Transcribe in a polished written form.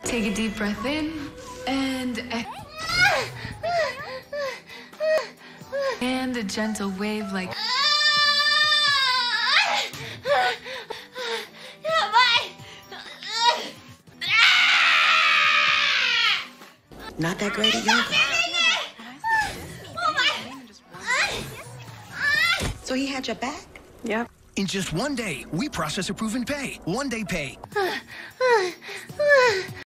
Take a deep breath in and and a gentle wave like. Not that great at yoga. So he had your back? Yep. In just one day, we process approve and pay. One day pay.